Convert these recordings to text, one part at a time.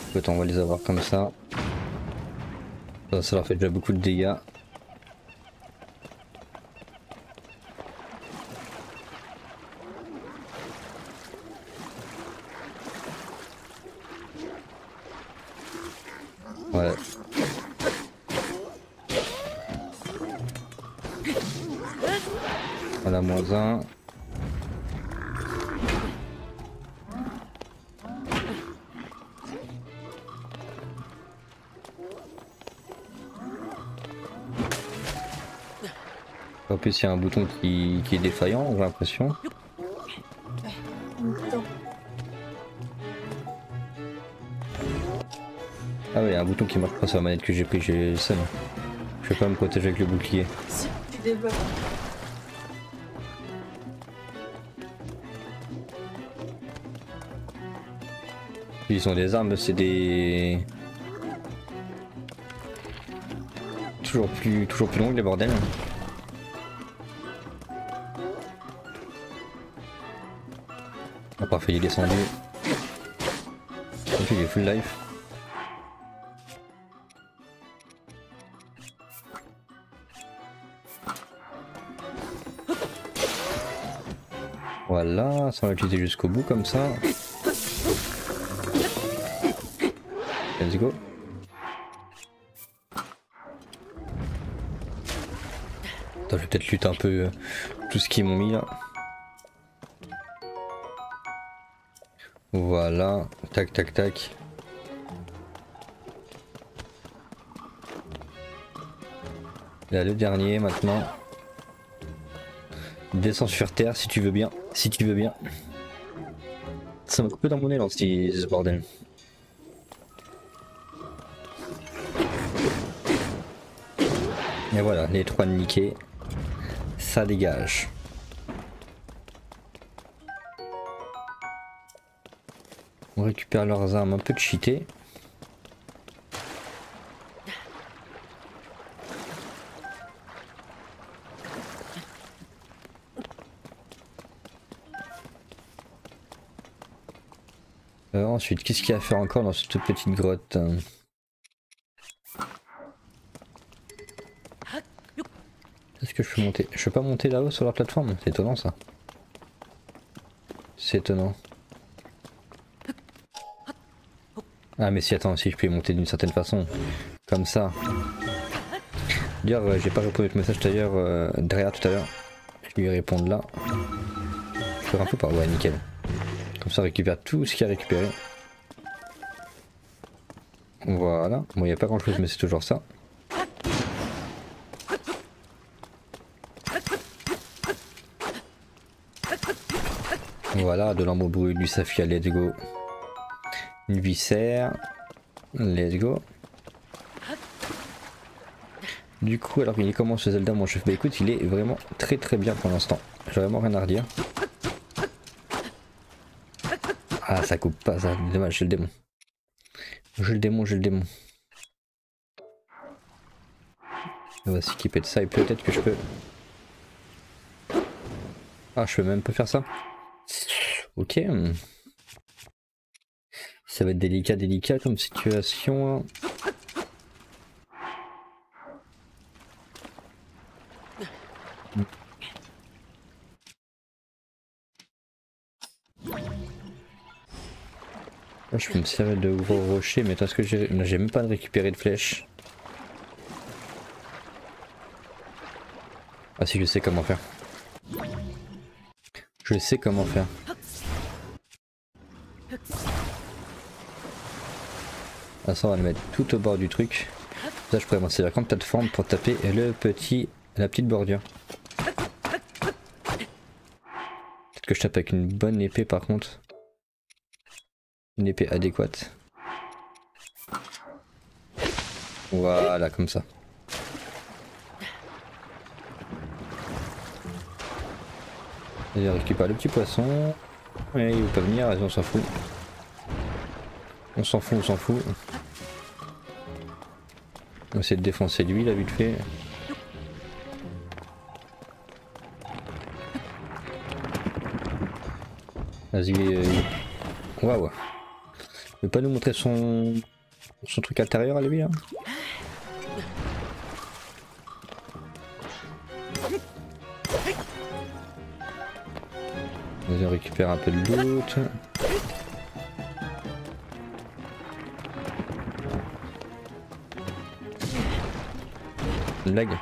Peut-être on va les avoir comme ça. Ça leur fait déjà beaucoup de dégâts. Ouais. Voilà, -1. En plus, il y a un bouton qui est défaillant, j'ai l'impression. Ah ouais, il y a un bouton qui marche pas sur la manette que j'ai pris, j'ai ça. Je vais pas me protéger avec le bouclier. Si tu débloques. Ils ont des armes, c'est des... Toujours plus longues les bordels. Ah parfait, il est descendu. En plus, il est full life. Voilà, ça va l'utiliser jusqu'au bout comme ça. Let's go. Attends, je vais peut-être lutter un peu tout ce qu'ils m'ont mis là. Voilà, tac tac tac. Là le dernier maintenant. Descends sur terre si tu veux bien. Si tu veux bien. Ça m'a coupé dans mon élan ce bordel. Et voilà, les 3 niqués. Ça dégage. On récupère leurs armes un peu cheatées. Ensuite, qu'est-ce qu'il y a à faire encore dans cette petite grotte? Est-ce que je peux monter? Je peux pas monter là-haut sur la plateforme? C'est étonnant ça. C'est étonnant. Ah mais si, attends, si je peux y monter d'une certaine façon. Comme ça. D'ailleurs, j'ai pas répondu à votre message d'ailleurs derrière tout à l'heure. Je vais lui répondre là. Je ferai un peu par... Ouais, nickel. Comme ça, on récupère tout ce qu'il y a récupéré. Voilà. Bon, il n'y a pas grand chose, mais c'est toujours ça. Voilà, de l'ambre brûlé, du saphir, let's go. Une viscère, let's go. Du coup, alors il est comment ce Zelda, mon chef? Bah écoute, il est vraiment très bien pour l'instant. J'ai vraiment rien à redire. Ah, ça coupe pas, ça. Dommage, j'ai le démon. J'ai le démon. On va s'équiper de ça et peut-être que je peux... Ah, je peux même pas faire ça. Ok. Ça va être délicat comme situation. Là, je peux me servir de gros rocher, mais est-ce que j'ai même pas de récupérer de flèches? Ah si, je sais comment faire. Je sais comment faire. Ah ça, on va le mettre tout au bord du truc. Ça, je pourrais m'en servir comme plateforme pour taper la petite bordure. Peut-être que je tape avec une bonne épée par contre. Une épée adéquate. Voilà, comme ça. Et on récupère le petit poisson. Ouais, il veut pas venir, vas-y, on s'en fout. On s'en fout. On va essayer de défoncer lui là vite fait. Vas-y. Waouh. Il veut pas nous montrer son truc intérieur à lui là? Vas-y, on récupère un peu de loot. Lag.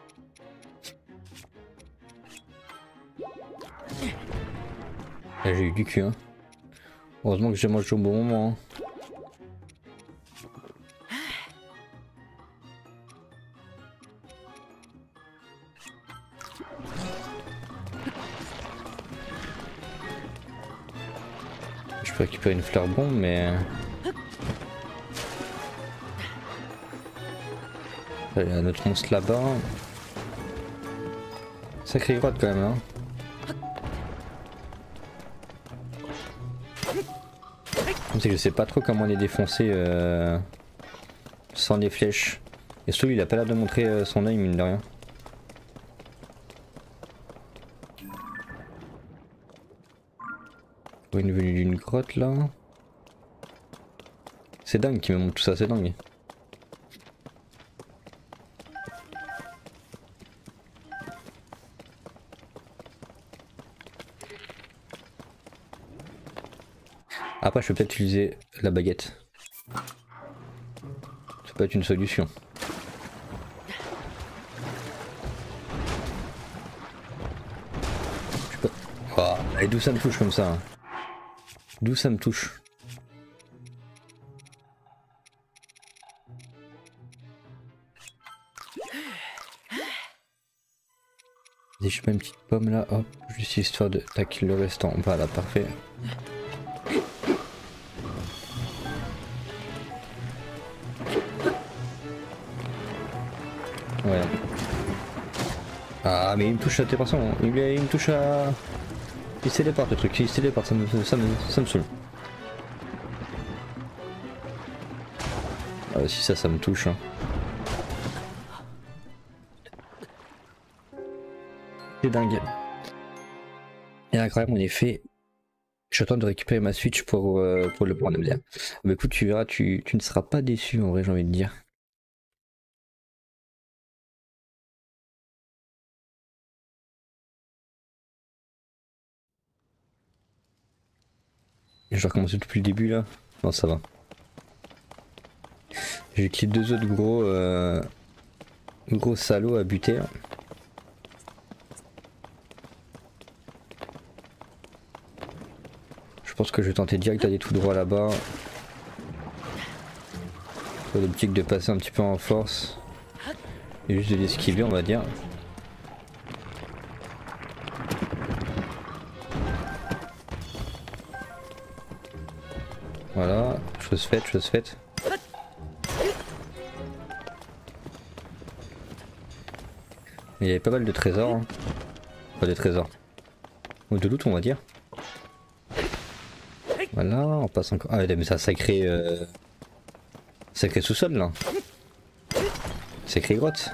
Là, j'ai eu du cul hein. Heureusement que j'ai mangé au bon moment. Hein. Je peux récupérer une fleur bombe mais... Il y a notre monstre là-bas. Sacrée grotte quand même hein. Je sais pas trop comment les défoncer sans les flèches. Et surtout il a pas l'air de montrer son œil mine de rien. Une venue d'une grotte là. C'est dingue qu'il me montre tout ça, c'est dingue. Après je peux peut-être utiliser la baguette. Ça peut être une solution. Je peux... Oh, et d'où ça me touche comme ça hein. D'où ça me touche. Vas-y, je mets une petite pomme là, hop, juste histoire de tac le restant. Voilà, parfait. Ouais. Ah mais il me touche à tes personnes, il me touche à... Il se téléporte le truc, il se téléporte, ça me saoule. Ah, si ça me touche. Hein. C'est dingue. Et incroyable en effet. Je suis en train de récupérer ma Switch pour le prendre. Mais écoute, tu verras, tu ne seras pas déçu en vrai, j'ai envie de dire. Je vais recommencer depuis le début là. Non, ça va. J'ai qu'il y a 2 autres gros salauds à buter. Là. Je pense que je vais tenter direct d'aller tout droit là-bas. L'optique de passer un petit peu en force. Et juste de l'esquiver on va dire. Voilà, chose faite, chose faite. Il y avait pas mal de trésors. Hein. Pas de trésors. Ou de loot on va dire. Voilà, on passe encore. Ah mais c'est un sacré... Sacré sous-sol là. Sacré grotte.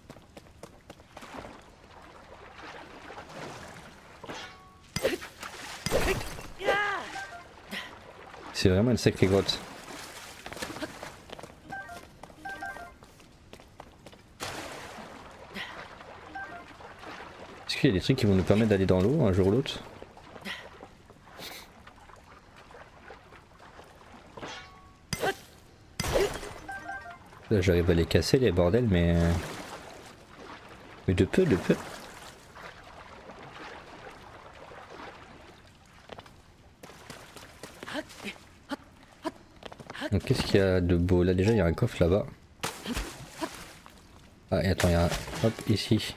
C'est vraiment une sacrée grotte. Est-ce qu'il y a des trucs qui vont nous permettre d'aller dans l'eau un jour ou l'autre? Là j'arrive à les casser les bordels mais de peu, de peu. Donc qu'est-ce qu'il y a de beau? Là déjà il y a un coffre là-bas. Ah et attends, il y a un... Hop, ici.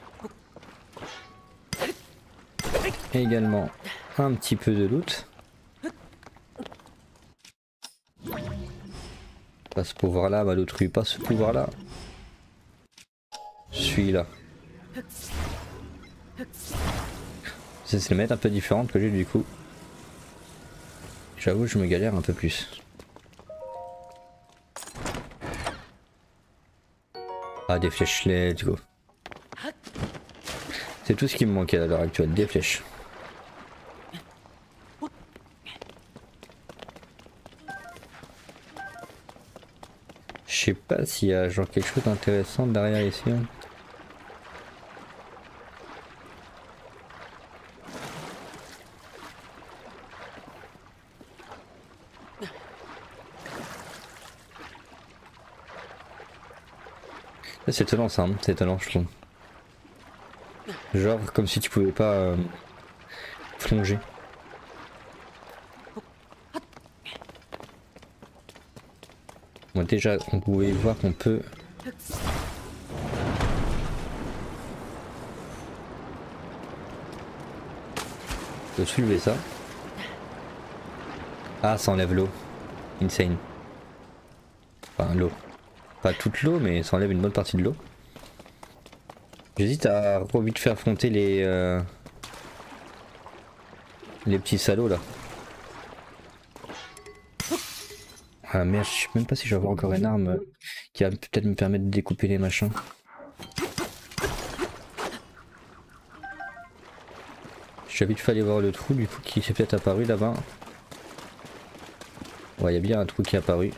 Et également un petit peu de loot. Pas ce pouvoir là, Malotru, pas ce pouvoir là. Celui-là. C'est les manettes un peu différentes que j'ai du coup. J'avoue je me galère un peu plus. Ah des flèches, let's go. C'est tout ce qui me manquait à l'heure actuelle, des flèches. Je sais pas s'il y a genre quelque chose d'intéressant derrière ici. Hein. C'est étonnant ça, hein. C'est étonnant je trouve. Genre comme si tu pouvais pas plonger. Bon déjà on pouvait voir qu'on peut... soulever ça. Ah ça enlève l'eau. Insane. Enfin l'eau. Pas toute l'eau mais ça enlève une bonne partie de l'eau. J'hésite à vite faire affronter les petits salauds là. Ah merde, je sais même pas si je vais avoir encore une arme qui va peut-être me permettre de découper les machins. J'ai vite fallu voir le trou du coup qui s'est peut-être apparu là-bas. Ouais, il y a bien un trou qui est apparu.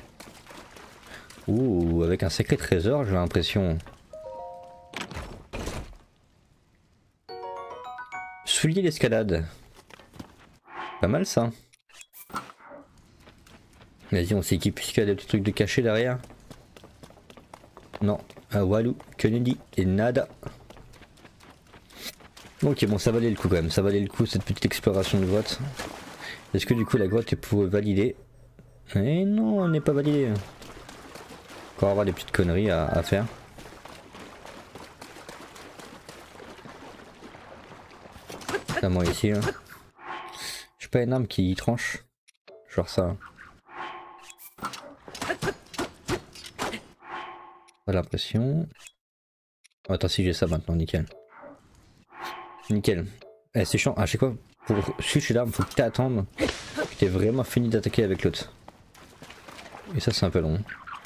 Ouh, avec un sacré trésor, j'ai l'impression. Soulier d'escalade. Pas mal ça. Vas-y, on s'équipe puisqu'il y a des petits trucs de cachet derrière. Non, ah, Walou, Kennedy et nada. Ok, bon, ça valait le coup quand même. Ça valait le coup cette petite exploration de grotte. Est-ce que du coup la grotte est pour valider? Eh non, elle n'est pas validée. Encore avoir des petites conneries à faire. À moi ici. Hein. J'ai pas une arme qui tranche. Genre ça. Pas l'impression. Oh, attends, si j'ai ça maintenant, nickel. Nickel. Eh, c'est chiant. À chaque fois, pour switcher l'arme, faut que t'attendes que t'aies vraiment fini d'attaquer avec l'autre. Et ça, c'est un peu long.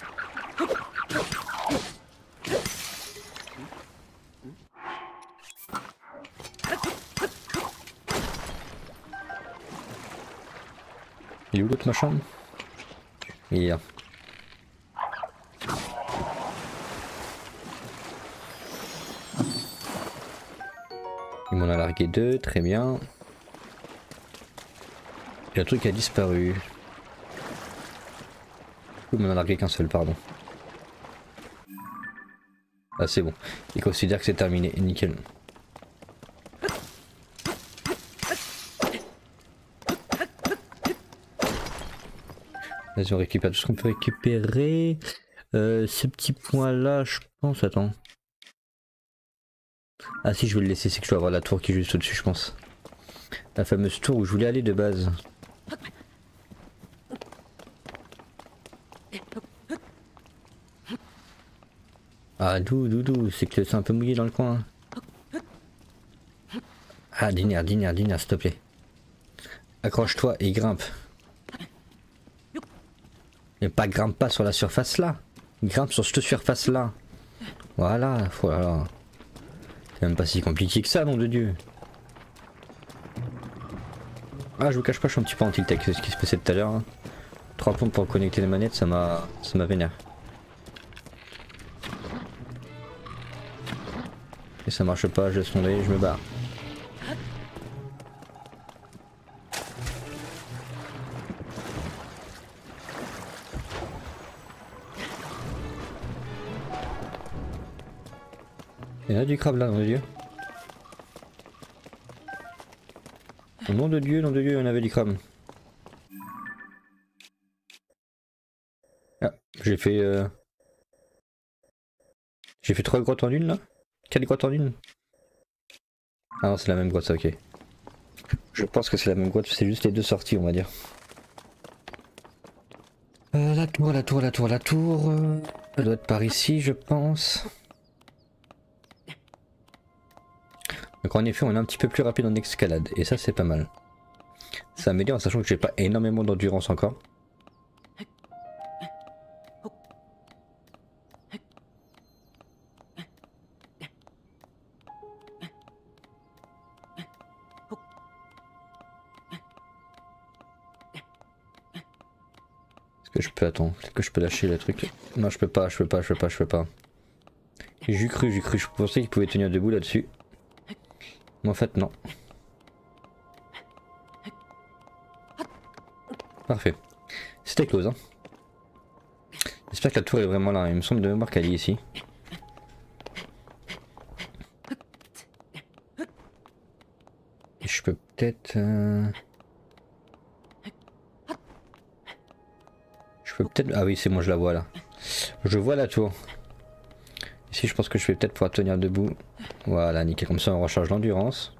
Il est où l'autre machin? Il est là. Il m'en a largué deux, très bien. Et le truc a disparu. Il m'en a largué qu'un seul, pardon. Ah c'est bon. Il considère que c'est terminé, nickel. Vas-y on récupère tout ce qu'on peut récupérer. Ce petit point là, je pense, attends. Ah si je vais le laisser, c'est que je dois avoir la tour qui est juste au-dessus je pense. La fameuse tour où je voulais aller de base. Ah doudou, c'est que c'est un peu mouillé dans le coin. Ah Diner, s'il te plaît. Accroche-toi et grimpe. Mais pas grimpe pas sur la surface là. Grimpe sur cette surface là. Voilà, voilà. C'est même pas si compliqué que ça, nom de Dieu. Ah je vous cache pas, je suis un petit peu anti tech, c'est ce qui se passait tout à l'heure. Hein. 3 pompes pour connecter les manettes, ça m'a vénère. Et ça marche pas, je laisse tomber, je me barre. Il y en a du crabe là, nom de Dieu. Au nom de Dieu, il y en avait du crabe. Ah, j'ai fait 3 grottes en une là? 4 grottes en une? Ah non, c'est la même grotte, ça, ok. Je pense que c'est la même grotte, c'est juste les deux sorties, on va dire. La tour. Elle doit être par ici, je pense. Donc en effet, on est un petit peu plus rapide en escalade, et ça, c'est pas mal. Ça améliore, sachant que j'ai pas énormément d'endurance encore. Que je peux attendre, peut-être que je peux lâcher le truc. Non je peux pas, je peux pas, je peux pas, je peux pas. J'ai cru, je pensais qu'il pouvait tenir debout là-dessus. Mais en fait non. Parfait. C'était close hein. J'espère que la tour est vraiment là, il me semble de mémoire qu'elle est ici. Je peux peut-être... Je peux peut-être... Ah oui c'est moi je la vois là. Je vois la tour. Ici je pense que je vais peut-être pouvoir tenir debout. Voilà nickel, comme ça on recharge l'endurance.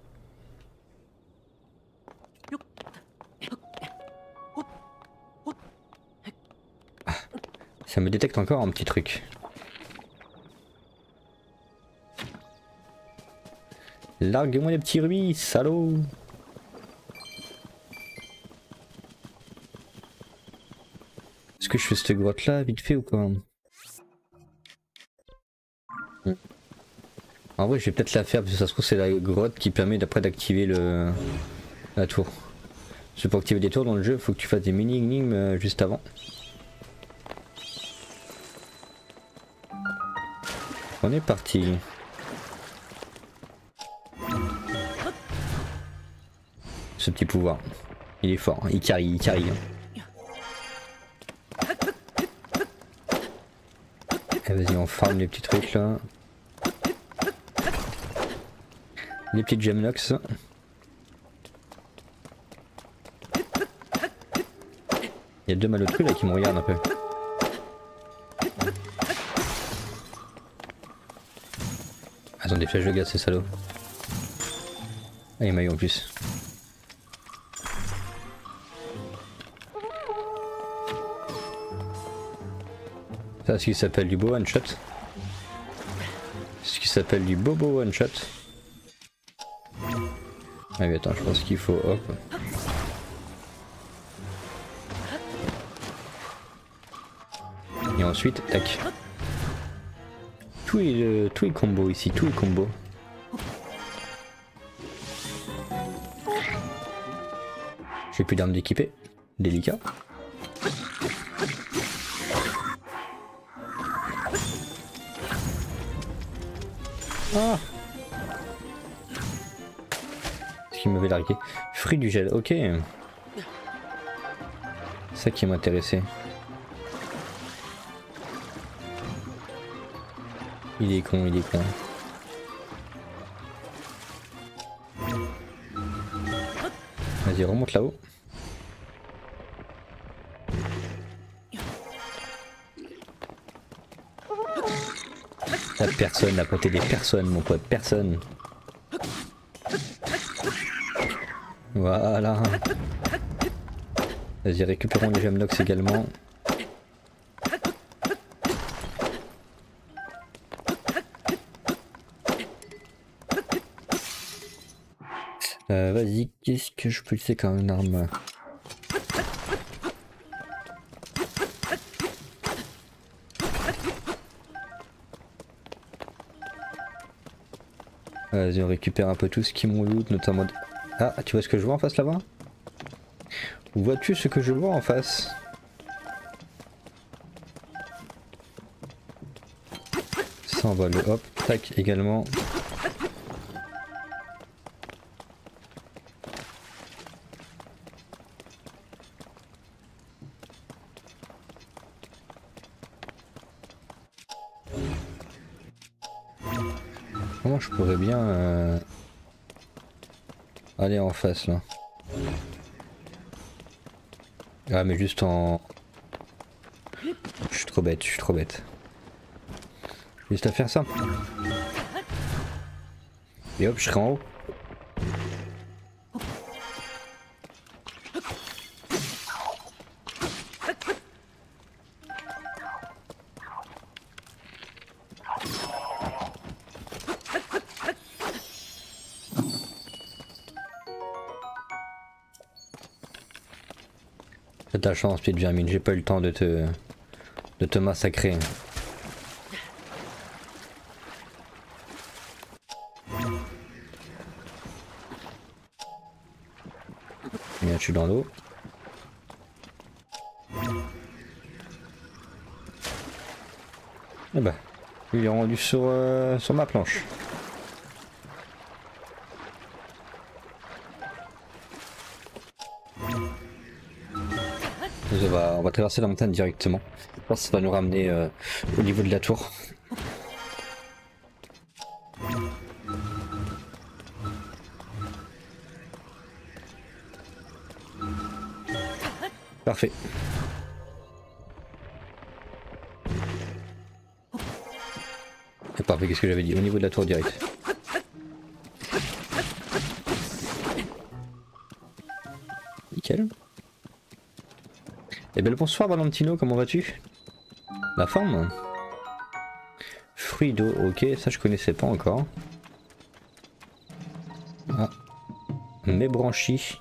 Ah, ça me détecte encore un petit truc. Largue-moi les petits rubis, salaud! Est-ce que je fais cette grotte là vite fait ou quoi? En vrai je vais peut-être la faire parce que ça se trouve c'est la grotte qui permet d'après d'activer la tour. Parce que pour activer des tours dans le jeu, il faut que tu fasses des mini énigmes juste avant. On est parti. Ce petit pouvoir, il est fort, hein. Il carry, hein. Vas-y on farm les petits trucs là. Les petites gemlocks. Il y a deux malotrus là qui me regardent un peu. Ils ont des flèches de gaz ces salauds. Ah il m'a eu en plus. Ça c'est ce qui s'appelle du beau one shot. C'est ce qui s'appelle du bobo one shot. Ah oui attends je pense qu'il faut hop. Et ensuite tac. Tout est combo ici, tout est combo. J'ai plus d'armes d'équipées, délicat. Ah, ce qui m'avait largué. Fruit du gel, ok. C'est ça qui m'intéressait. Il est con, il est con. Vas-y, remonte là-haut. La personne, à côté des personnes, mon pote, personne. Voilà. Vas-y, récupérons les gemlocks également. Vas-y, qu'est-ce que je peux laisser comme une arme? Vas-y, on récupère un peu tout ce qui m'ont loot, notamment... Ah, tu vois ce que je vois en face là-bas? Vois-tu ce que je vois en face? Ça on va le hop, tac également. Comment je pourrais bien aller en face là? Ah mais juste en... Je suis trop bête, je suis trop bête. Juste à faire ça. Et hop, je serai en haut. T'as de la chance, petite vermine, j'ai pas eu le temps de te massacrer. Bien, je suis dans l'eau. Ah bah, il est rendu sur ma planche. On va traverser la montagne directement. Je pense que ça va nous ramener au niveau de la tour. Parfait. Et parfait, qu'est-ce que j'avais dit? Au niveau de la tour direct. Nickel. Eh bien le bonsoir Valentino, comment vas-tu? La forme? Fruits d'eau, ok, ça je connaissais pas encore. Ah. Mes branchies.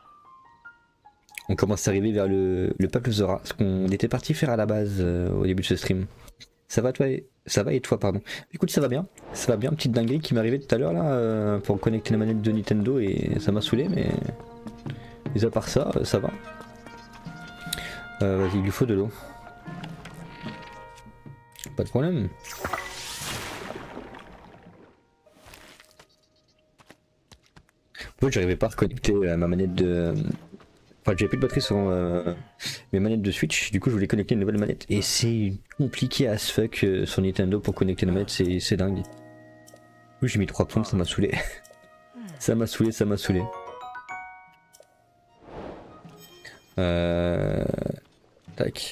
On commence à arriver vers le peuple Zora, ce qu'on était parti faire à la base au début de ce stream. Ça va toi? Ça va et toi pardon? Écoute, ça va bien, petite dinguerie qui m'est arrivée tout à l'heure là pour connecter la manette de Nintendo et ça m'a saoulé, mais mis à part ça, ça va. Vas-y, il lui faut de l'eau. Pas de problème. En fait, j'arrivais pas à reconnecter ma manette de... Enfin, j'avais plus de batterie sur mes manettes de Switch, du coup je voulais connecter une nouvelle manette. Et c'est compliqué as fuck sur Nintendo pour connecter la manette, c'est dingue. Du coup j'ai mis 3 plombes, ça m'a saoulé. Ça m'a saoulé. Tac.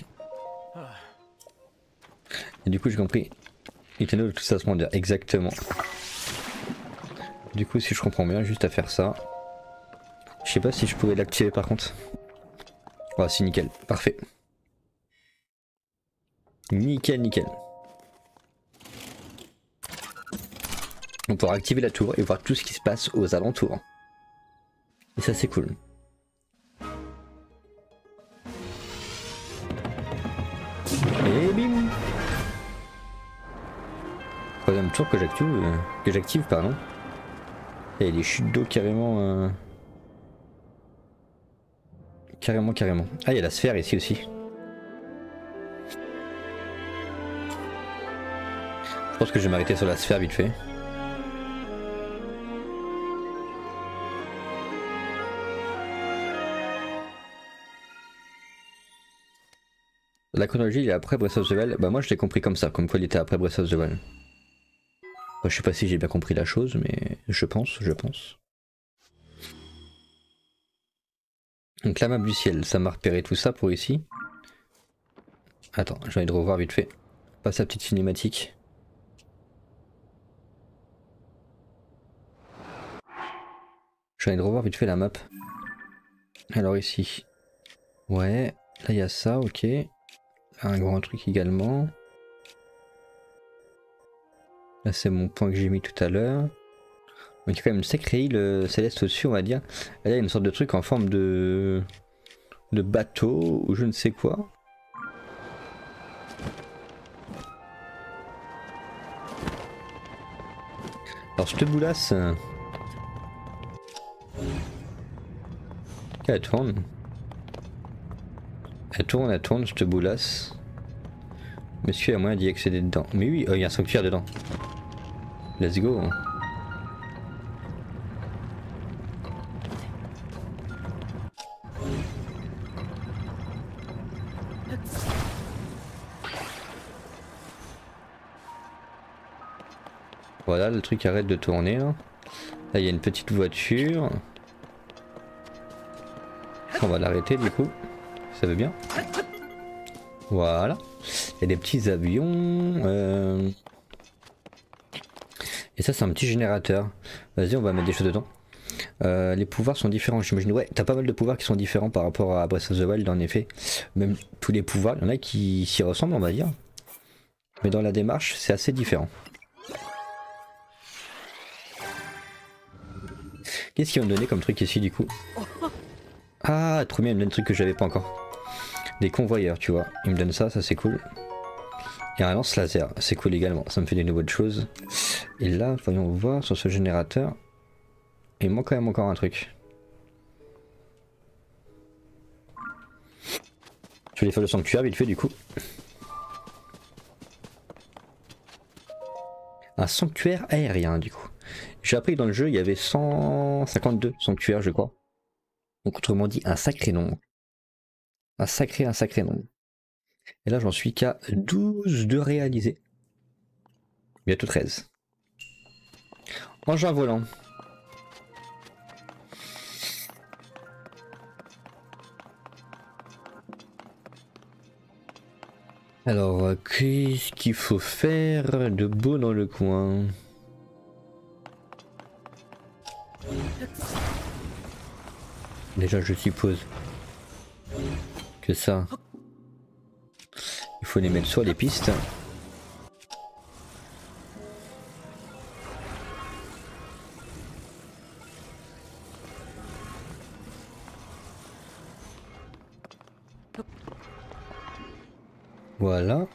Et du coup j'ai compris. Nintendo tout ça se dire exactement. Du coup si je comprends bien, juste à faire ça. Je sais pas si je pouvais l'activer par contre. Ah si, nickel, parfait. Nickel. On pourra activer la tour et voir tout ce qui se passe aux alentours. Et ça c'est cool. Et bim. Troisième tour que j'active, pardon. Et les chutes d'eau carrément... Carrément. Ah, il y a la sphère ici aussi. Je pense que je vais m'arrêter sur la sphère vite fait. La chronologie il est après Breath of the Wild. Bah moi je l'ai compris comme ça, comme quoi il était après Breath of the Wild. Enfin, je sais pas si j'ai bien compris la chose, mais je pense. Donc la map du ciel, ça m'a repéré tout ça pour ici. Attends, j'ai envie de revoir vite fait. Pas sa petite cinématique. J'ai envie de revoir vite fait la map. Alors ici. Ouais, là il y a ça, ok. Un grand truc également. Là c'est mon point que j'ai mis tout à l'heure. Donc il y a quand même une sacrée île céleste au-dessus on va dire. Et là il y a une sorte de truc en forme de bateau ou je ne sais quoi. Alors je te boulasse. Elle tourne. Elle tourne, je te boulasse. Monsieur, il y a moyen d'y accéder dedans. Mais oui, il y a un sanctuaire dedans. Let's go. Voilà, le truc arrête de tourner là. Là, il y a une petite voiture. On va l'arrêter du coup. Ça veut bien. Voilà. Il y a des petits avions. Et ça, c'est un petit générateur. Vas-y, on va mettre des choses dedans. Les pouvoirs sont différents, j'imagine. Ouais, t'as pas mal de pouvoirs qui sont différents par rapport à Breath of the Wild, en effet. Même tous les pouvoirs, il y en a qui s'y ressemblent, on va dire. Mais dans la démarche, c'est assez différent. Qu'est-ce qu'ils vont me donner comme truc ici, du coup? Ah, trop bien, il me donne des trucs que j'avais pas encore. Des convoyeurs, tu vois. Il me donne ça, ça c'est cool. Et un lance laser, c'est cool également. Ça me fait des nouvelles choses. Et là, voyons voir sur ce générateur. Il manque quand même encore un truc. Je vais aller faire le sanctuaire vite fait du coup. Voilà, le truc arrête de tourner là. Là il y a une petite voiture. On va l'arrêter du coup. Ça veut bien. Voilà. Il y a des petits avions. Les pouvoirs sont différents, j'imagine. Ouais, t'as pas mal de pouvoirs qui sont différents par rapport à Breath of the Wild, en effet. Même tous les pouvoirs, il y en a qui s'y ressemblent, on va dire. Mais dans la démarche, c'est assez différent. Qu'est-ce qu'ils vont me donner comme truc ici, du coup? Ah, trop bien, il me donne des trucs que j'avais pas encore. Des convoyeurs, tu vois. Il me donne ça, ça c'est cool. un sanctuaire aérien du coup. J'ai appris que dans le jeu il y avait 152 sanctuaires je crois. Donc autrement dit un sacré nombre. Un sacré nombre. Et là j'en suis qu'à 12 de réaliser. Bientôt 13. Engin volant. Alors, qu'est-ce qu'il faut faire de beau dans le coin? Déjà, je suppose que ça, il faut les mettre sur les pistes. Voilà.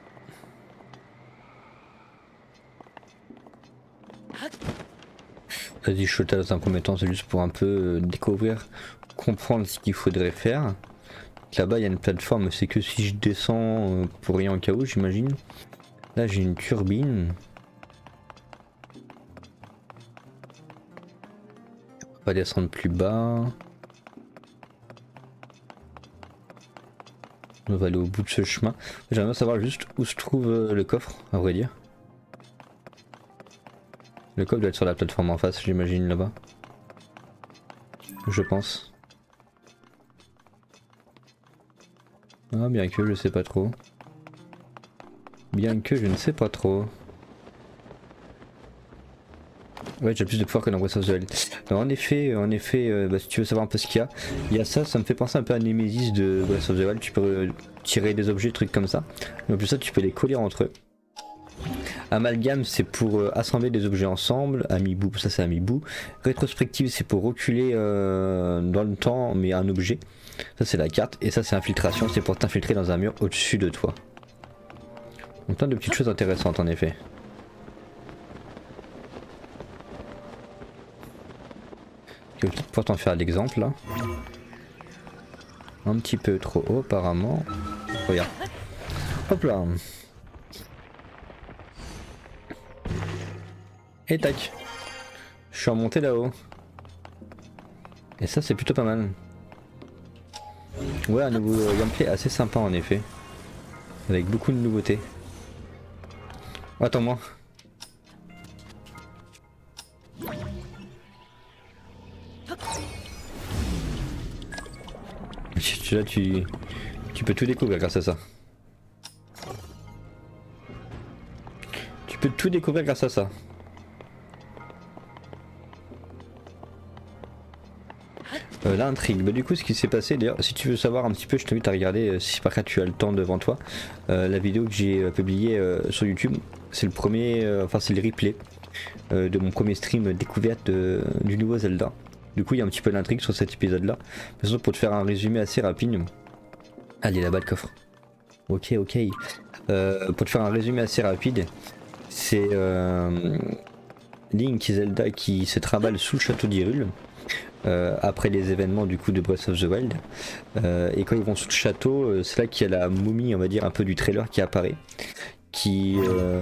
Vas-y, je saute dans un premier temps, c'est juste pour un peu découvrir, comprendre ce qu'il faudrait faire. Là-bas, il y a une plateforme, c'est que si je descends pour rien en cas où, j'imagine. Là, j'ai une turbine. On va descendre plus bas. On va aller au bout de ce chemin. J'aimerais savoir juste où se trouve le coffre, à vrai dire. Le coffre doit être sur la plateforme en face, j'imagine, là-bas. Je pense. Ah, bien que je sais pas trop. Bien que je ne sais pas trop. Ouais, j'ai plus de pouvoir que dans Breath of the Wild. En effet, bah, si tu veux savoir un peu ce qu'il y a ça, ça me fait penser un peu à Nemesis de Breath of the Wild. Tu peux tirer des objets, trucs comme ça. Et en plus ça, tu peux les coller entre eux. Amalgame, c'est pour assembler des objets ensemble. Amiibo, ça c'est Amiibo. Rétrospective, c'est pour reculer dans le temps, mais un objet. Ça c'est la carte. Et ça c'est infiltration, c'est pour t'infiltrer dans un mur au-dessus de toi. Donc plein de petites choses intéressantes en effet. Je vais peut-être pouvoir t'en faire l'exemple là. Un petit peu trop haut apparemment. Regarde. Hop là. Et tac. Je suis remonté là-haut. Et ça c'est plutôt pas mal. Ouais, un nouveau gameplay assez sympa en effet. Avec beaucoup de nouveautés. Oh, attends-moi. Là tu peux tout découvrir grâce à ça. Tu peux tout découvrir grâce à ça. L'intrigue, bah, du coup ce qui s'est passé, d'ailleurs si tu veux savoir un petit peu, je t'invite à regarder si par cas tu as le temps devant toi, la vidéo que j'ai publiée sur YouTube. C'est le premier, enfin c'est le replay de mon premier stream découverte du nouveau Zelda. Du coup il y a un petit peu d'intrigue sur cet épisode là. Mais sinon, pour te faire un résumé assez rapide. Allez, là-bas le coffre. Ok. Pour te faire un résumé assez rapide, c'est Link et Zelda qui se trimballent sous le château d'Hyrule. Après les événements du coup de Breath of the Wild, et quand ils vont sous le château, c'est là qu'il y a la momie, on va dire un peu du trailer qui apparaît, qui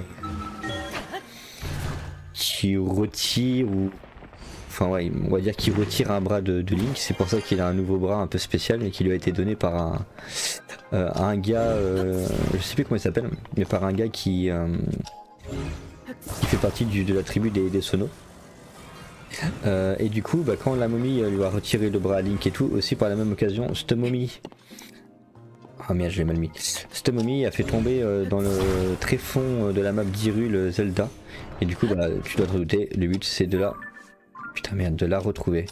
retire, ou enfin ouais, on va dire qu'il retire un bras de Link. C'est pour ça qu'il a un nouveau bras un peu spécial et qui lui a été donné par un gars, je sais plus comment il s'appelle, mais par un gars qui fait partie de la tribu des Sono. Et du coup, bah, quand la momie lui a retiré le bras à Link et tout, aussi par la même occasion, cette momie... Ah merde, je l'ai mal mis. Cette momie a fait tomber dans le tréfonds de la map d'Hyrule Zelda. Et du coup, bah, tu dois te douter, le but c'est de la... Putain merde, de la retrouver.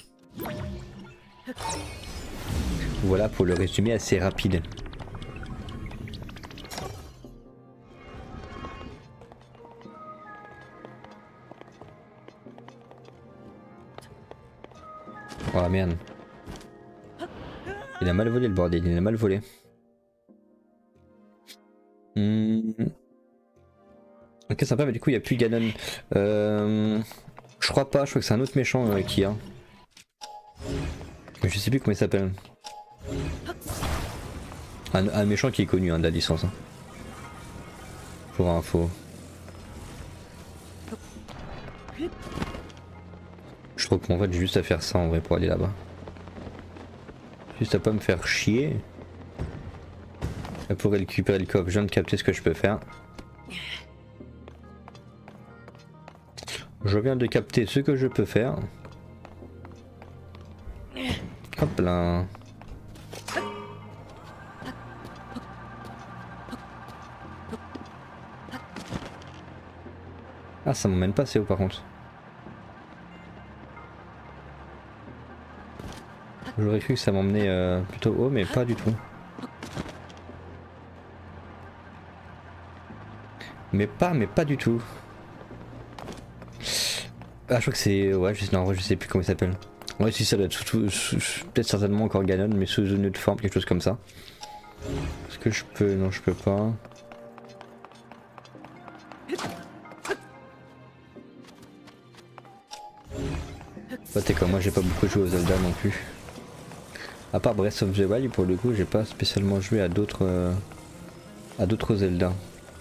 Voilà pour le résumé assez rapide. Oh merde. Il a mal volé le bordel, il a mal volé. Ok, sympa, mais du coup il n'y a plus Ganon. Je crois pas, je crois que c'est un autre méchant qui a. Mais je sais plus comment il s'appelle. Un méchant qui est connu de la licence. Hein. Pour info. Donc en fait j'ai juste à faire ça en vrai pour aller là-bas. Juste à pas me faire chier. Pour récupérer le coffre, je viens de capter ce que je peux faire. Je viens de capter ce que je peux faire. Hop là. Ah, ça m'emmène pas assez haut par contre. J'aurais cru que ça m'emmenait plutôt haut, mais pas du tout. Mais pas du tout. Ah, je crois que c'est... Ouais, non, je sais plus comment il s'appelle. Ouais, si ça doit être peut-être certainement encore Ganon, mais sous une autre forme, quelque chose comme ça. Est-ce que je peux? Non, je peux pas. Bah, t'es comme moi, j'ai pas beaucoup joué aux Zelda non plus. À part Breath of the Wild, pour le coup, j'ai pas spécialement joué à d'autres Zelda.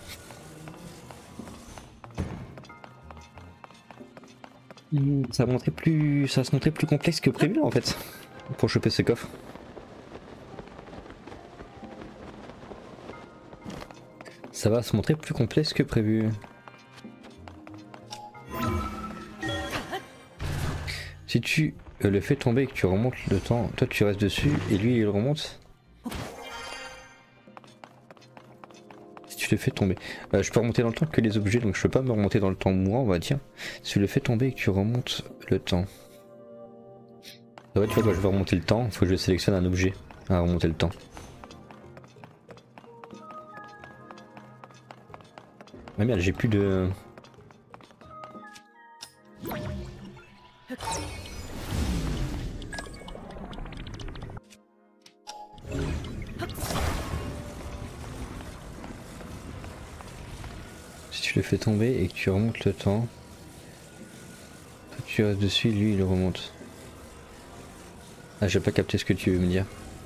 Ça se montrait plus complexe que prévu en fait, pour choper ce coffre. Ça va se montrer plus complexe que prévu. Si tu le fais tomber et que tu remontes le temps, toi tu restes dessus et lui il remonte. Si tu le fais tomber. Je peux remonter dans le temps que les objets, donc je peux pas me remonter dans le temps mourant on va dire. Si tu le fais tomber et que tu remontes le temps. Ouais, tu vois, quand je veux remonter le temps, il faut que je sélectionne un objet à remonter le temps. Ah merde, j'ai plus de... Si tu le fais tomber et que tu remontes le temps, toi tu restes dessus, lui il remonte. Ah, j'ai pas capté ce que tu veux me dire.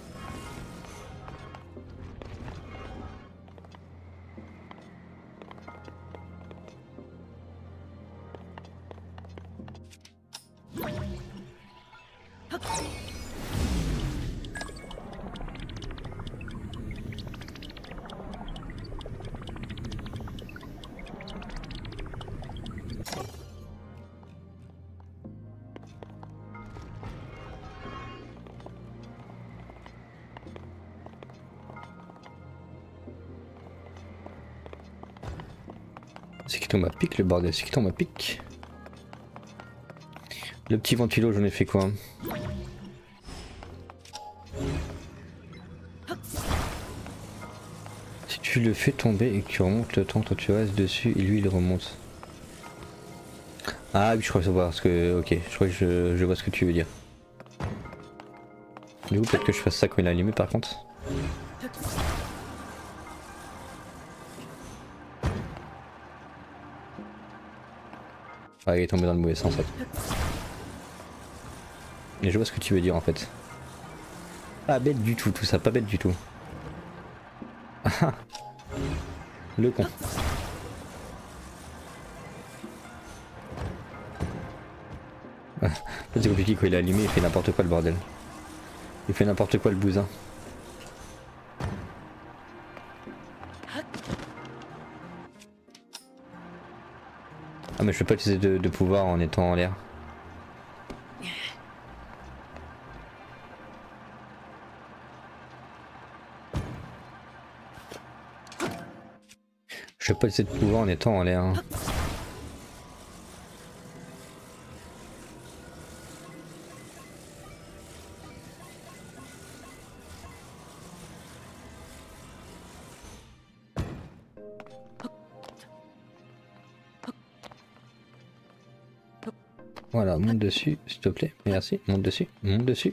C'est qui tombe à pic le bordel, c'est qui tombe à pic. Le petit ventilo, j'en ai fait quoi? Si tu le fais tomber et que tu remontes le temps, toi tu restes dessus et lui il remonte. Ah oui, je crois savoir ce que... Ok, je crois que je vois ce que tu veux dire. Du coup peut-être que je fasse ça quand il est allumé par contre. Ah, il est tombé dans le mauvais sens. Mais je vois ce que tu veux dire en fait. Pas bête du tout, tout ça, pas bête du tout. Ah, le con. C'est compliqué quand il est allumé, il fait n'importe quoi le bordel. Il fait n'importe quoi le bousin. Ah mais je peux pas utiliser de pouvoir en étant en l'air. Je peux pas utiliser de pouvoir en étant en l'air. Hein. Voilà, monte dessus, s'il te plaît. Merci, monte dessus, monte dessus.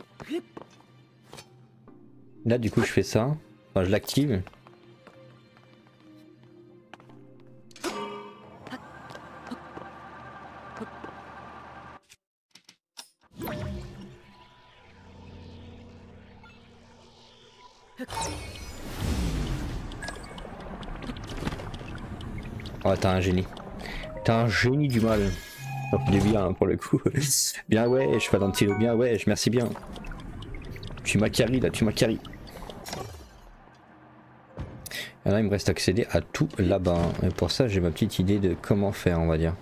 Là, du coup, je fais ça. Enfin, je l'active. Oh, t'as un génie. T'as un génie du mal. Du bien hein, pour le coup. Bien ouais, je fais Valentino, bien ouais, merci bien. Tu m'as carry là, tu m'as carry. Et là il me reste à accéder à tout là-bas. Et pour ça j'ai ma petite idée de comment faire on va dire.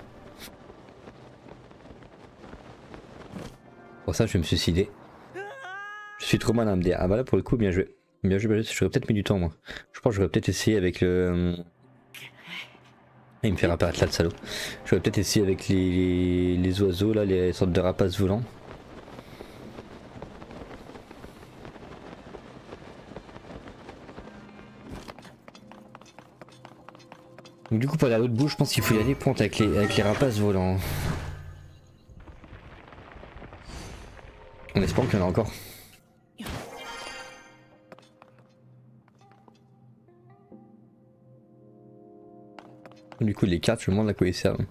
Pour ça je vais me suicider. Je suis trop malin MDR. Ah bah là pour le coup bien joué. Bien joué, j'aurais peut-être mis du temps moi. Je pense que j'aurais peut-être essayé avec le... Il me fait apparaître là le salaud. J'aurais peut-être essayé avec les oiseaux là, les sortes de rapaces volants. Donc du coup pour aller à l'autre bout je pense qu'il faut y aller ponte avec les rapaces volants. On espère qu'il y en a encore. Du coup les cartes je me demande à quoi ils servent.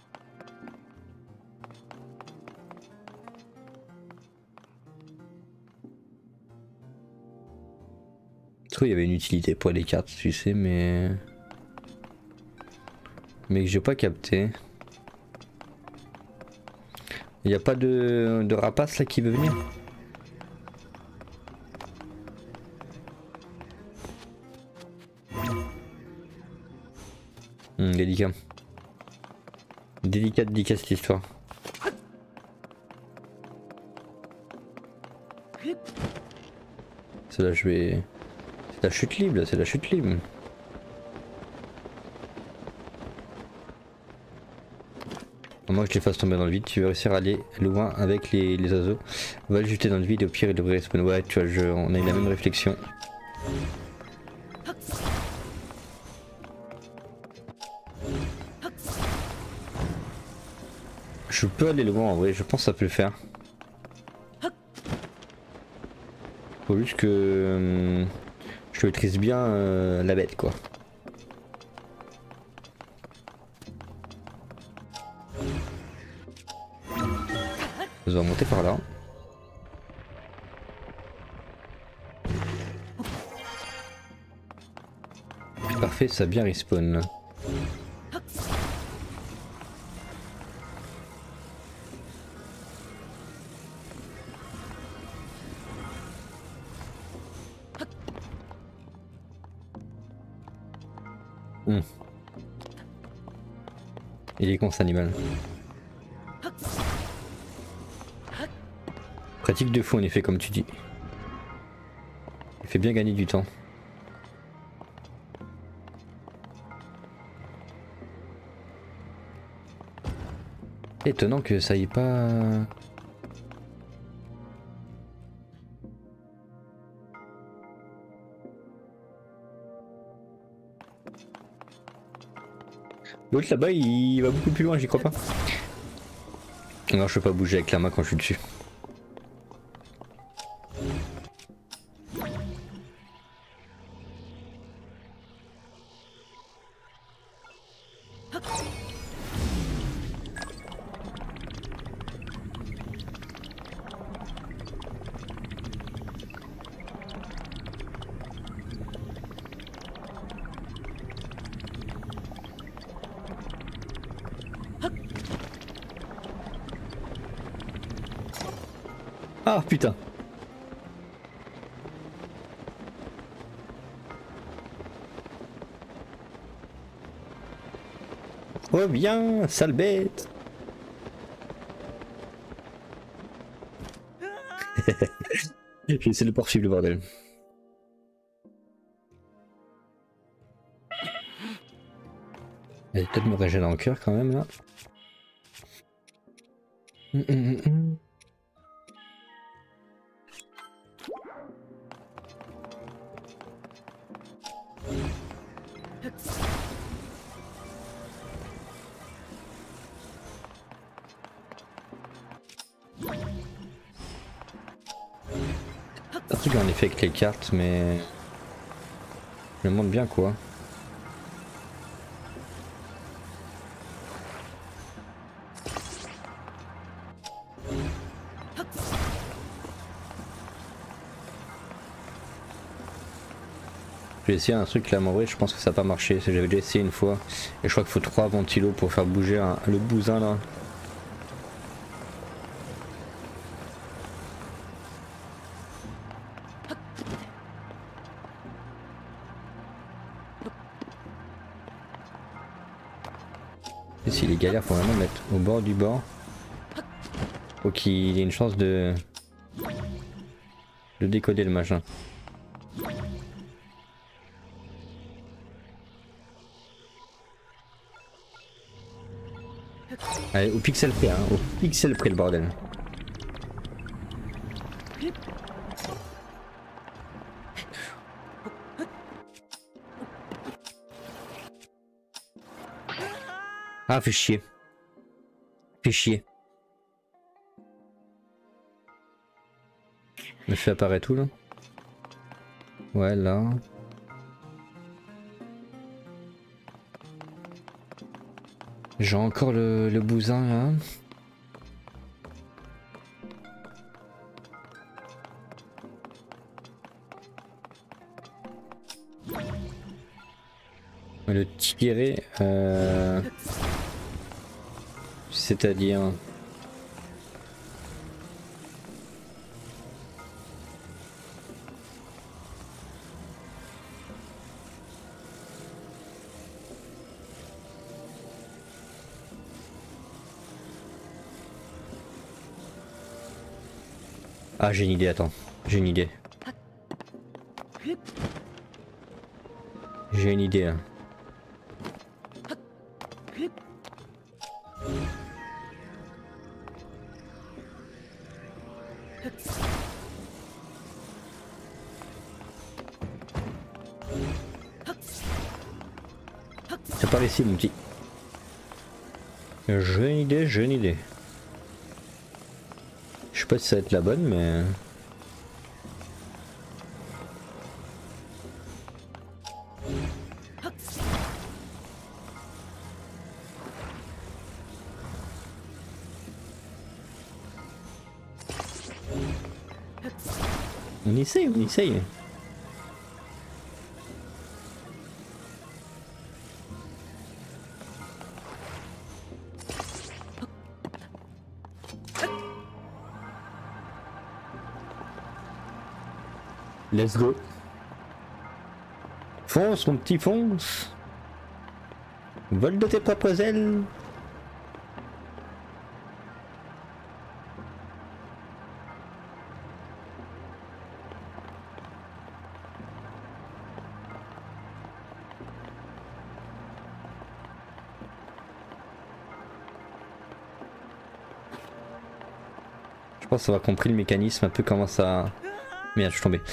Je trouve qu'il y avait une utilité pour les cartes tu sais mais que j'ai pas capté. Il n'y a pas de rapace là qui veut venir? Délicat. Délicat cette histoire. C'est là je vais... C'est la chute libre, c'est la chute libre. Moi que je les fasse tomber dans le vide, tu vas réussir à aller loin avec les oiseaux. On va le jeter dans le vide et au pire il devrait respawn. Ouais tu vois, on a eu la même réflexion. Je peux aller loin en vrai, je pense que ça peut le faire. Faut juste que je maîtrise bien la bête quoi. On va monter par là. Parfait, ça a bien respawn. Il est con cet animal. Pratique de fou en effet comme tu dis. Il fait bien gagner du temps. Étonnant que ça y ait pas... L'autre là-bas il va beaucoup plus loin, j'y crois pas. Non, je peux pas bouger avec la main quand je suis dessus. Ah putain. Reviens, sale bête. J'ai essayé de poursuivre le bordel. Elle va peut-être me régénérer en cœur quand même là. Un truc en effet avec les cartes mais... Je me demande bien quoi. J'ai essayé un truc là mais en vrai je pense que ça n'a pas marché, j'avais déjà essayé une fois et je crois qu'il faut 3 ventilos pour faire bouger le bousin là. Et s'il est galère, faut vraiment le mettre au bord du bord. Faut qu'il ait une chance de décoder le machin. Allez, au pixel près, hein, au pixel près le bordel. Ah, fait chier. Fait chier. Me fait apparaître où là? Ouais, là. J'ai encore le bousin là. Le tirer, c'est-à-dire... Ah, j'ai une idée, attends. J'ai une idée. J'ai une idée là. C'est par ici mon petit. J'ai une idée, j'ai une idée. Je sais pas si ça va être la bonne mais... On essaye, on essaye. Let's go. Fonce mon petit fonce. Vole de tes propres ailes. Je pense avoir compris le mécanisme, un peu comment ça... Merde, je suis tombé.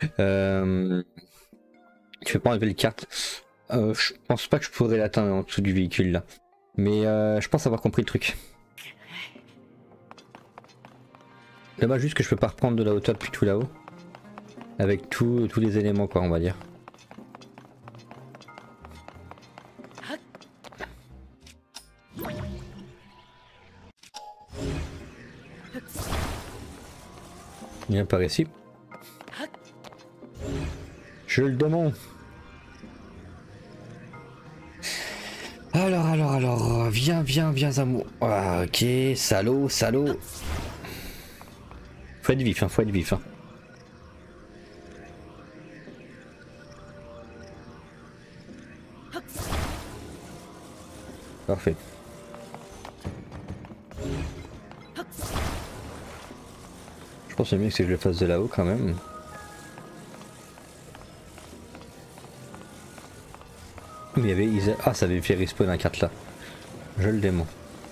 Tu peux pas enlever le carte. Je pense pas que je pourrais l'atteindre en dessous du véhicule là. Mais je pense avoir compris le truc. Dommage juste que je peux pas reprendre de la hauteur depuis tout là-haut. Avec tous les éléments quoi on va dire. Viens par ici. Je le demande. Alors, viens à moi. Ah, ok, salaud. Faut être vif, faut être vif. Parfait. Je pense que c'est mieux que je le fasse de là-haut quand même. Mais il y avait... Ah, ça avait fait respawn un 4 là. Je le démon.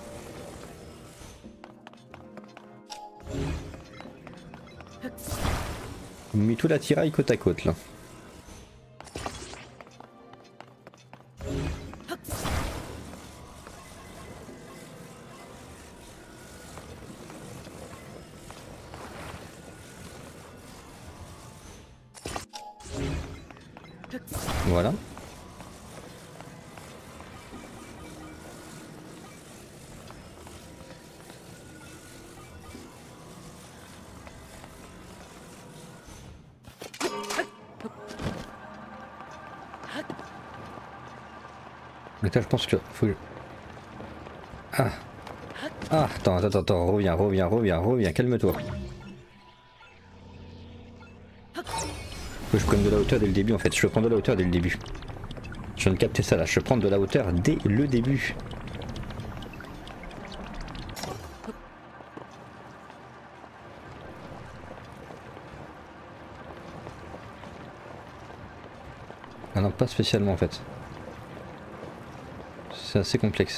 Mis tout la tiraille côte à côte là. Voilà. Mais là je pense que faut... Ah. Ah, attends, reviens, calme-toi. Faut que je prenne de la hauteur dès le début en fait, je prends de la hauteur dès le début. Je viens de capter ça là, je prends de la hauteur dès le début. Ah non, pas spécialement en fait. C'est assez complexe.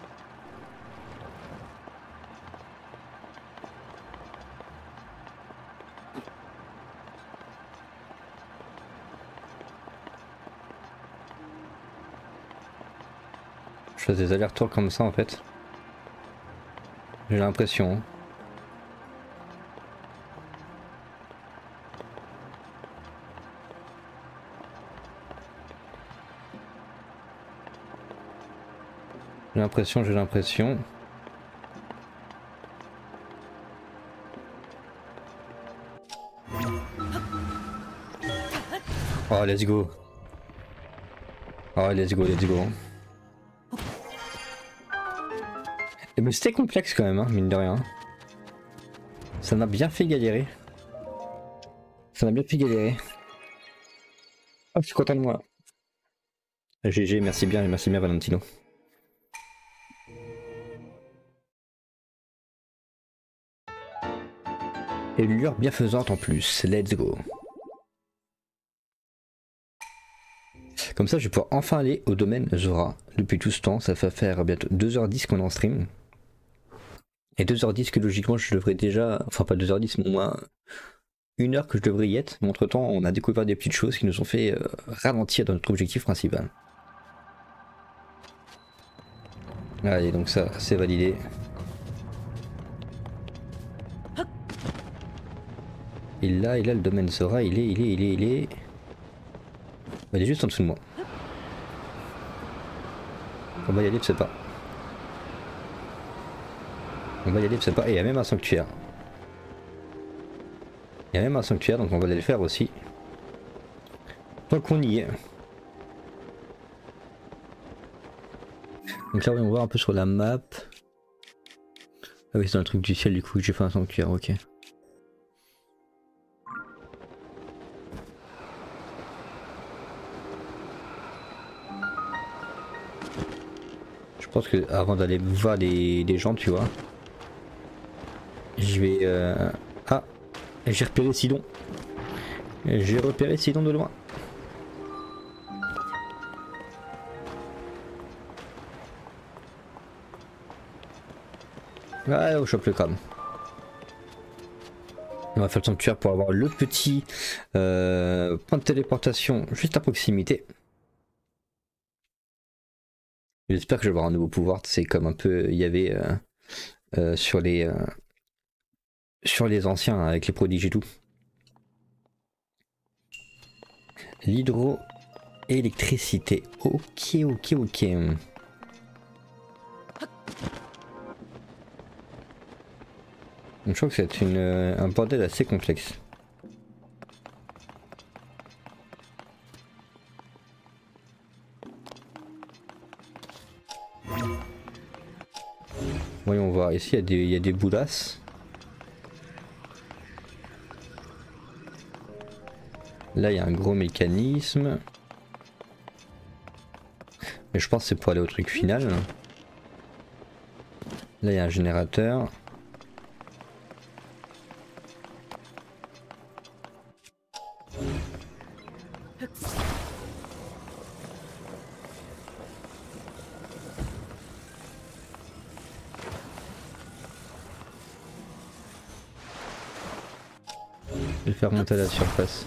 Je fais des allers-retours comme ça en fait. J'ai l'impression. Hein. J'ai l'impression. Oh, let's go. Oh, let's go, let's go. Mais c'était complexe quand même, hein, mine de rien. Ça m'a bien fait galérer. Ça m'a bien fait galérer. Oh, je suis content de moi. GG, merci bien Valentino. Et une lueur bienfaisante en plus, let's go. Comme ça je vais pouvoir enfin aller au domaine Zora. Depuis tout ce temps, ça va faire bientôt 2h10 qu'on est en stream. Et 2h10 que logiquement je devrais déjà... Enfin pas 2h10 mais au moins 1h que je devrais y être. Mais entre temps on a découvert des petites choses qui nous ont fait ralentir dans notre objectif principal. Allez donc ça c'est validé. Et là le domaine Zora il est... Il est juste en dessous de moi. On va y aller de ce pas. On va y aller de ce pas. Et il y a même un sanctuaire. Il y a même un sanctuaire donc on va aller le faire aussi. Tant qu'on y est. Donc là on va voir un peu sur la map. Ah oui c'est dans le truc du ciel du coup j'ai fait un sanctuaire, ok. Je pense que avant d'aller voir des gens tu vois. Je vais... Ah, j'ai repéré Sidon. J'ai repéré Sidon de loin. Ouais, on chope le crâne. On va faire le sanctuaire pour avoir le petit point de téléportation juste à proximité. J'espère que je vais avoir un nouveau pouvoir, c'est comme un peu il y avait sur les anciens avec les prodiges et tout. L'hydroélectricité. Ok. Je crois que c'est un bordel assez complexe. Voyons voir, ici il y a des boulasses. Là il y a un gros mécanisme. Mais je pense que c'est pour aller au truc final. Là il y a un générateur. Je vais le faire remonter à la surface.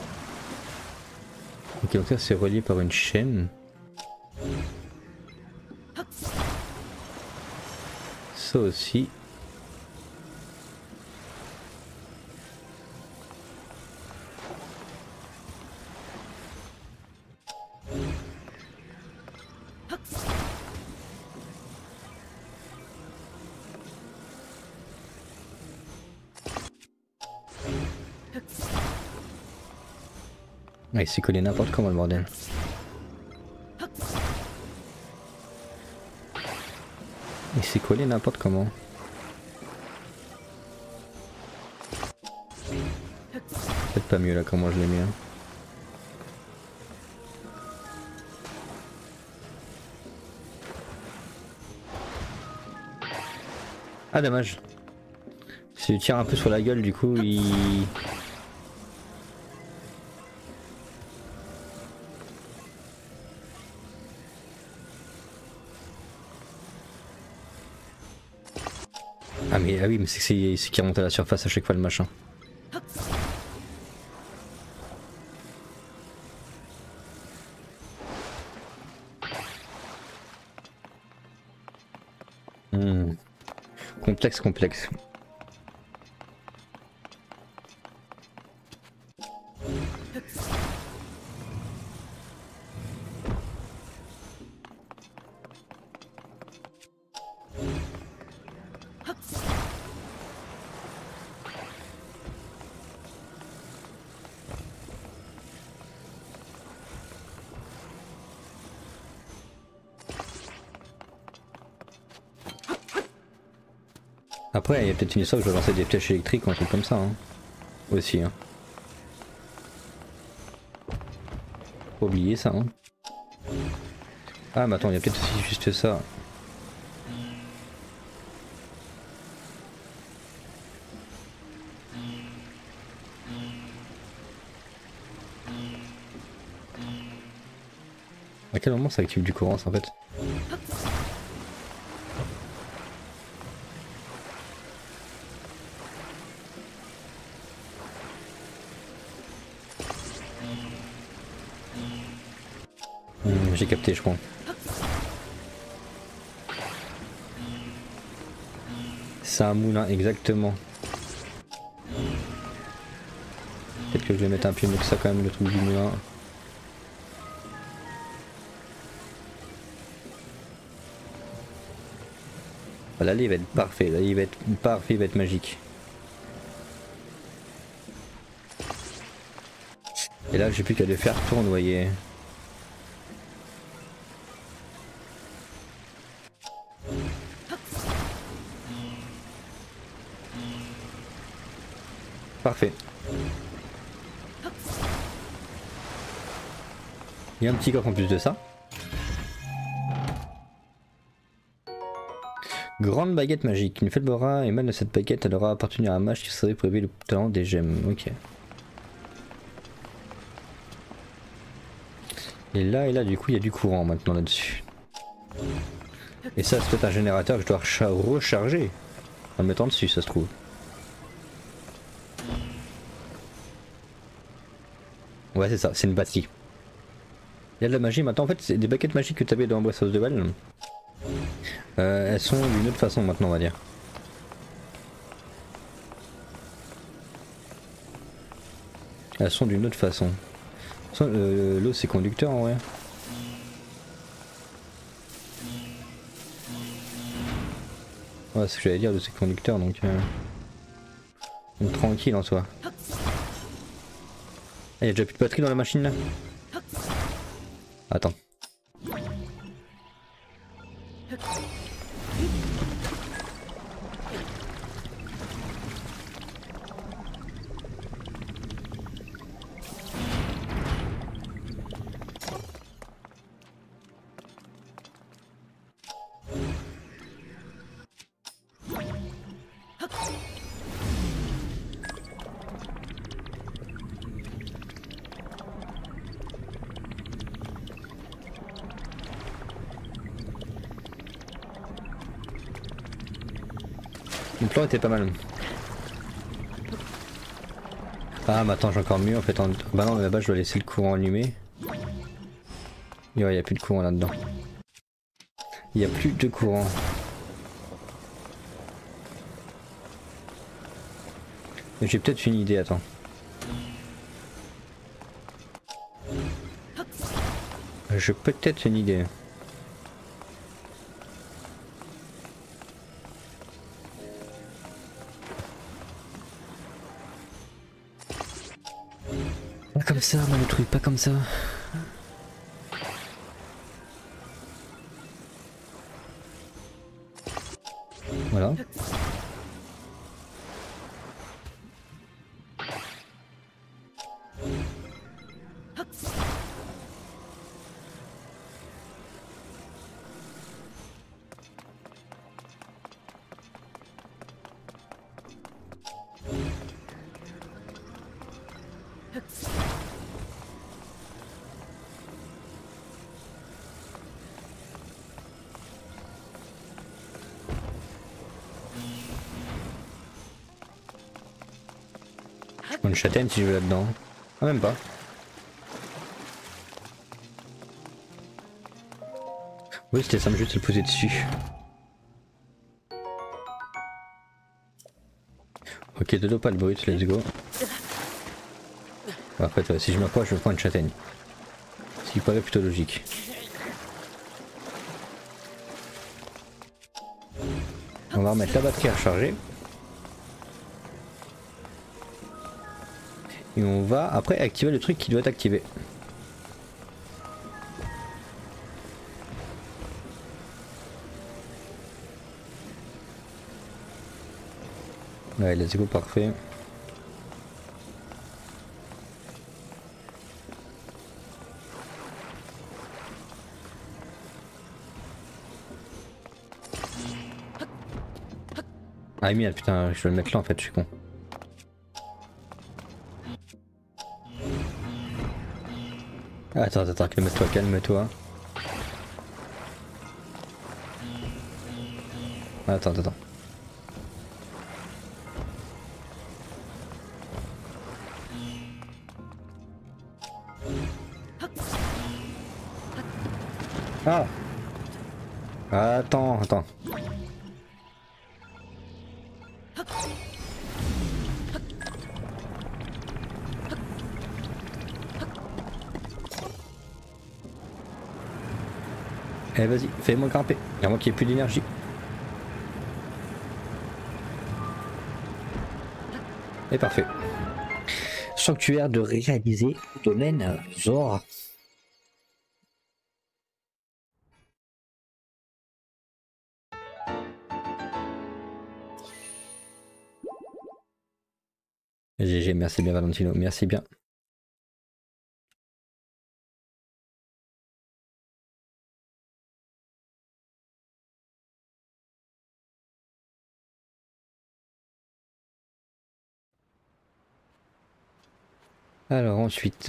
Ok donc ça c'est relié par une chaîne. Ça aussi. Ah, il s'est collé n'importe comment le bordel. Il s'est collé n'importe comment. Peut-être pas mieux là comment je l'ai mis. Hein. Ah dommage. Si je tire un peu sur la gueule du coup il... mais ah oui, mais c'est qui remonte à la surface à chaque fois le machin. Complexe, complexe. Après, il y a peut-être une histoire que je vais lancer des flèches électriques ou un truc comme ça. Hein. Aussi. Hein. Faut oublier ça. Hein. Ah, mais attends, il y a peut-être aussi juste ça. À quel moment ça active du courant, ça, en fait? J'ai capté, je crois. C'est un moulin, exactement. Peut-être que je vais mettre un peu mieux que ça quand même, le truc du moulin. Là, il va être parfait, là, il va être parfait, il va être magique. Et là, j'ai plus qu'à le faire tournoyer. Parfait. Il y a un petit coffre en plus de ça. Grande baguette magique. Une faible aura émane de cette baguette. Elle aura appartenu à un mage qui serait pour élever le talent des gemmes. Ok. Et là du coup il y a du courant maintenant là-dessus. Et ça c'est peut-être un générateur que je dois recharger en le mettant dessus, ça se trouve. Ouais c'est ça, c'est une bâtie. Il y a de la magie maintenant, en fait c'est des baguettes magiques que tu avais dans Breath of the Wild. Elles sont d'une autre façon maintenant, on va dire. Elles sont d'une autre façon. L'eau c'est conducteur en vrai. Ouais, c'est ce que j'allais dire, de ces conducteurs donc tranquille en soi. Il y a déjà plus de batterie dans la machine là? Attends. Le plan était pas mal. Ah mais attends, j'ai encore mieux en fait. Bah non, mais là-bas je dois laisser le courant allumé. Et ouais, il n'y a plus de courant là-dedans. Il n'y a plus de courant. J'ai peut-être une idée, attends. J'ai peut-être une idée. Pas comme ça, le truc, pas comme ça. Voilà. prends une châtaigne si je vais là-dedans. Ah, même pas. Oui, c'était simple, juste le poser dessus. Ok, dodo pas le brut, let's go. En fait, ouais, si je m'accroche, je prends une châtaigne. Ce qui paraît plutôt logique. On va remettre la batterie à recharger. Et on va après activer le truc qui doit être activé. Ouais, let's go, parfait. Ah merde, putain, je vais le mettre là en fait, je suis con. Attends, calme-toi, calme-toi. Attends. Ah! Attends. Eh vas-y, fais-moi grimper, à moins qu'il n'y ait plus d'énergie. Et parfait. Sanctuaire de réaliser domaine Zora. GG, merci bien Valentino, merci bien. Alors ensuite...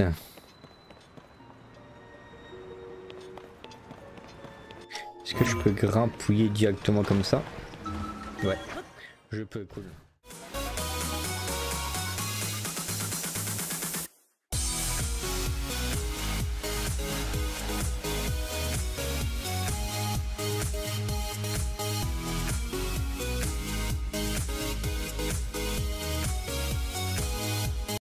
Est-ce que je peux grimpouiller directement comme ça? Ouais, je peux, cool.